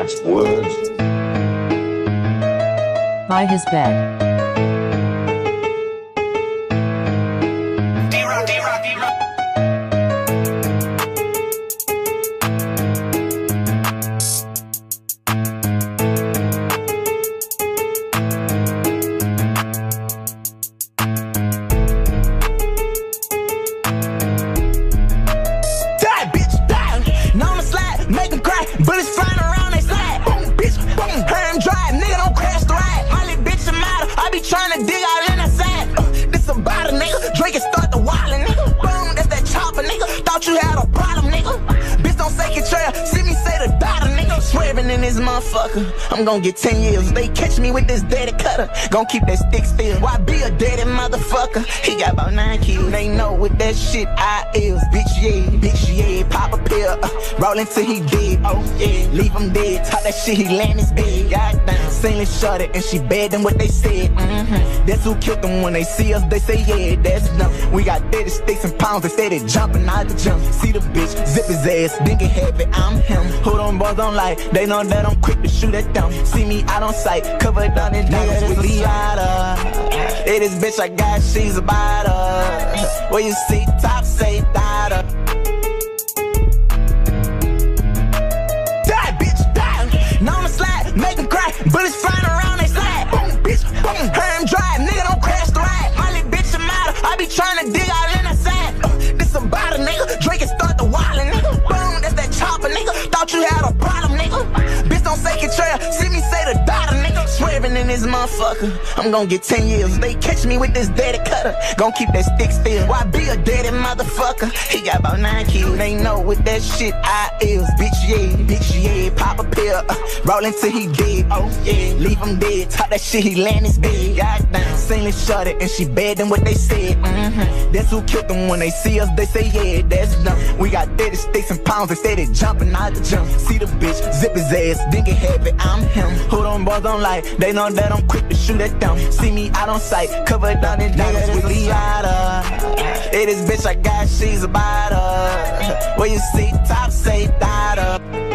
Words. By his bed. Bullets flying around, they slide. Boom, bitch, boom, her drive. Nigga, don't crash the ride. My little bitch, I'm out. I be trying to dig out in the side. This a bottle, nigga. Drink and start the wildin', nigga. Boom, that's that chopper, nigga. Thought you had a problem, nigga. Bitch, don't say Trail. See me say the daughter, nigga. Swerving in this motherfucker. I'm gon' get 10 years. They catch me with this daddy cutter. Gon' keep that stick still. Why be a daddy motherfucker? He got about 9 kids. They know what that shit I is. Bitch, yeah, pop a pill. Rollin' till he dead. Oh, yeah, leave him dead. Talk that shit, he land his bed. Goddamn, Sailor shot it and she bad than what they said. That's who killed them when they see us. They say, yeah, that's dumb. We got 30 sticks and pounds. They say they jumping out the jump. See the bitch, zip his ass, then get happy, I'm him. Who them boys don't like? They know that I'm quick to shoot at them. See me out on sight, covered down in diamonds with Leada. Hey, this bitch I got, she's a biter. Where you see top, say daughter. Die, bitch, die. Now I'ma slide, make them cry. Bullets flying around, they slide. Boom, bitch, boom, her drive. Nigga, don't crash the ride. My little bitch, I'm out. I be trying to dig out in the side. This a bottle, nigga. Drink and start the wildin', nigga. Boom, that's that chopper, nigga. Thought you had a problem, nigga. Bitch, don't say Trail. See me say the daughter, nigga. Swerving in this motherfucker. I'm gon' get 10 years. They catch me with this daddy cutter. Gon' keep that stick still. Why be a daddy motherfucker? He got about 9 kids. They know what that shit I is. Bitch, yeah, pop a pill. Rollin' till he dead. Oh, yeah, leave him dead. Talk that shit, he land his bed. Goddamn, Sailor shot it and she bad than what they said. That's who killed them when they see us. They say, yeah, that's dumb. We got 30 sticks and pounds. They say they jumping out the jump. See the bitch, zip his ass, then get happy, I'm him. Who them boys don't like? They know that I'm quick to shoot at them. See me out on sight, covered down in diamonds with Leada. Hey, this bitch I got, she's a biter. Where you see top, say daughter.